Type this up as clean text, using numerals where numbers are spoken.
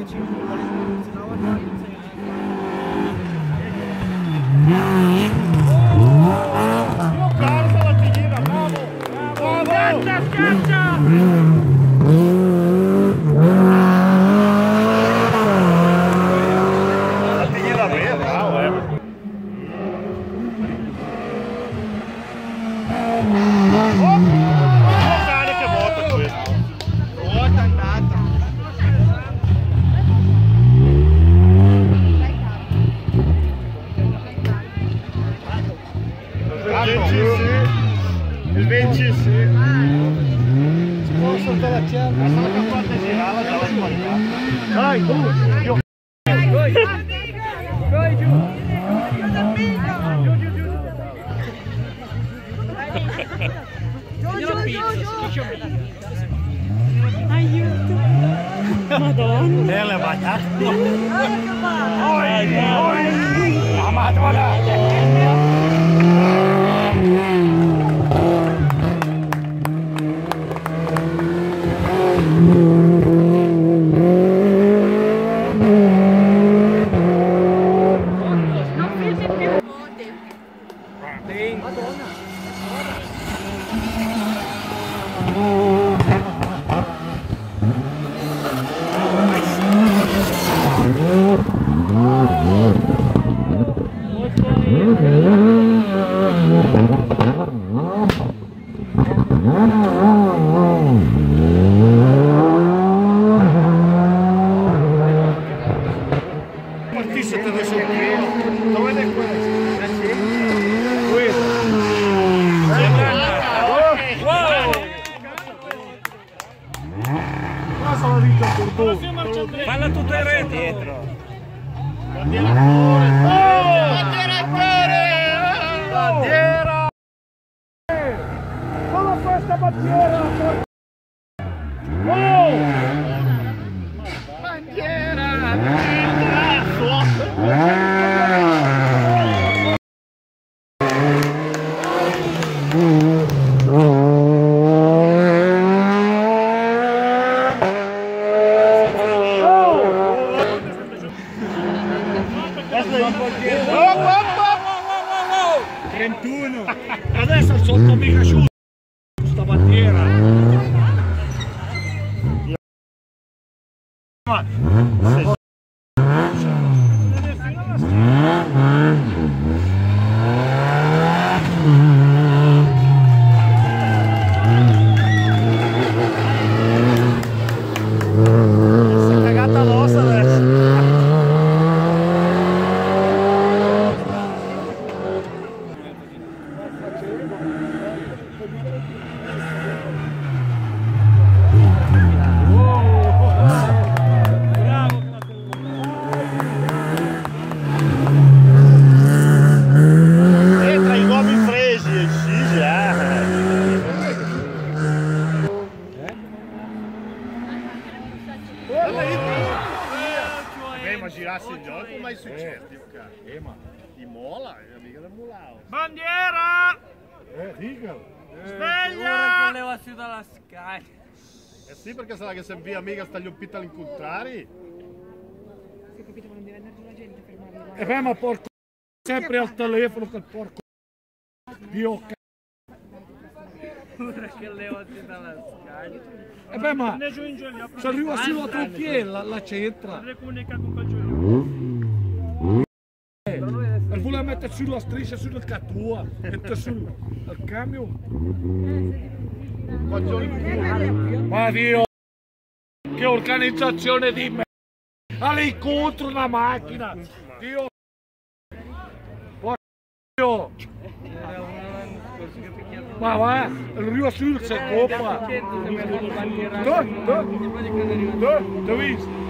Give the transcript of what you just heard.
Aiuto! Madonna! Ela vai dar. Oi! A Madonna! Falla tutto in rete dietro. Bandiera fuori! Bandiera! Solo questa bandiera! Adesso sotto mica asciutto sta bandiera. Si è cagata l'ossa adesso. Ma girassi il gioco mai successo, cara. Ma di mola, è amica del mulao. Bandiera! Dica! Sveglia! Che levassi dalla scala. Eh sì, perché sarà che se via mica sta gli ospiti all'incontrari? Si è capito, ma non deve andare la gente a fermarli. E beh, ma porco sempre al telefono quel porco Dio c***o. Che levassi dalla scala. E beh, ma se arriva solo a trompiere la c'entra. E vuole metterci la striscia sulla catua, mette sul camion. Ma Dio, che organizzazione di me! Alle contro una macchina! Dio! Dio! Ma va, arriva sul se coppa! Tu hai visto?